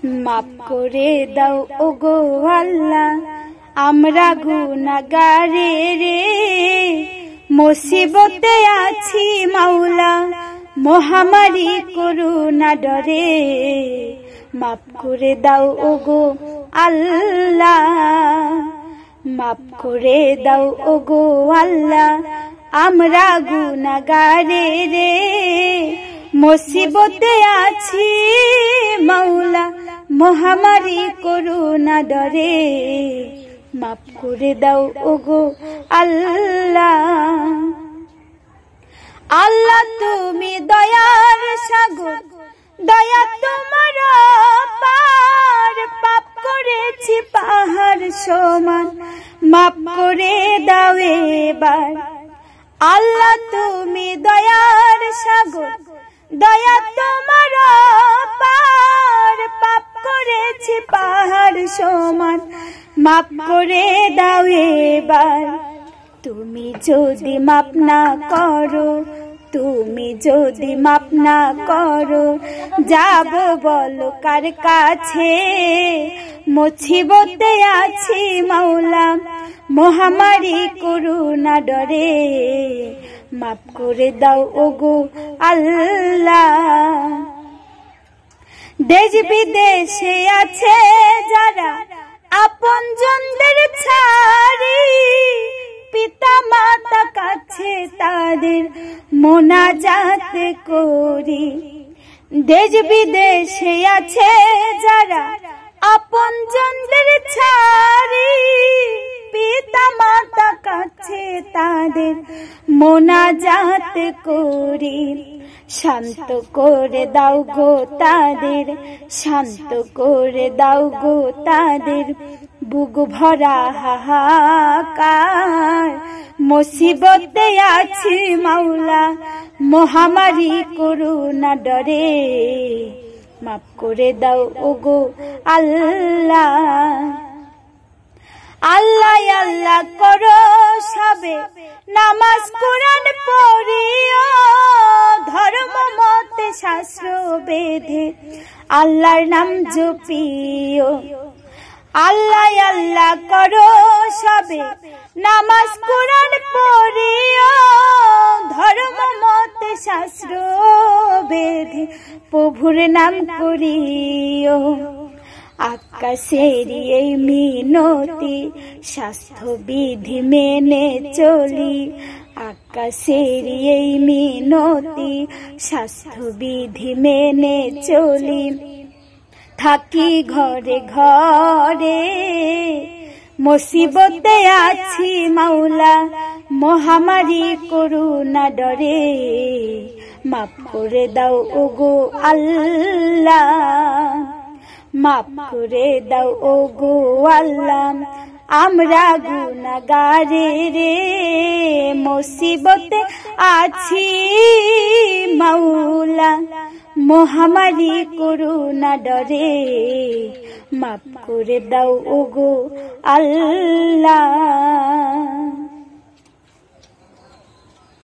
মাফ করে দাও ওগো আল্লাহ আমরা গুনাহগারে রে মুসিবতে আছি মাওলা মহামারী করুণা ডরে মাফ করে দাও ওগো আল্লাহ মাফ করে দাও ওগো আল্লাহ আমরা গুনাহগারে রে মুসিবতে আছি মাওলা মহামারী করুণা ডরে মাফ করে দাও ওগো আল্লাহ আল্লাহ তুমি দয়ার সাগর দয়া তোমার পার পাপ করেছি পাহাড় সমান মাফ করে দাও এবার আল্লাহ তুমি দয়ার সাগর দয়া তোমার পার পাপ করেছি পাহাড় সমান মাফ করে দাও এবার তুমি যদি মাফ না করো তুমি যদি মাফ না করো যাব বলো কার কাছে মুসিবতে আছি মাওলা মহামারী করুণা ডরে মাফ করে দাও ওগো আল্লাহ দেশ বিদেশে আছে যারা আপনজনদের ছাড়ি পিতা মাতা কাছে তাদের মোনাজাত করি দেশ বিদেশে আছে যারা আপনজনদের ছাড়ি পিতা মাতা কাছে তাদের মোনাজাত করি শান্ত করে দাও গো তাদের শান্ত করে দাও গো তাদের বুক ভরা হাহাকার মুসিবতে আছি মাওলা মহামারী করুণা ডরে মাফ করে দাও ওগো আল্লাহ আল্লাহ আল্লাহ করো সবে নামাজ কোরআন পড়িও ধর্ম মতে শাস্ত্র বেদে আল্লাহর নাম জপিও আল্লাহ আল্লাহ করো সবে নামাজ কোরআন পড়িও ধর্ম মতে শাস্ত্র বেদে প্রভুর নাম করিও আকাশের এই মিনতি স্বাস্থ্য বিধি মেনে চলি আকাশের এই মিনতি স্বাস্থ্য বিধি মেনে চলি থাকি ঘরে ঘরে মুসিবতে আছি মাওলা মহামারী করুণা ডরে মাফ করে দাও ওগো আল্লাহ মাফ করে দাও ওগো আল্লাহ আমরা গুনাহগারে রে মুসিবতে আছি মাওলা মহামারী করুণা ডরে মাফ করে দাও ওগো আল্লাহ।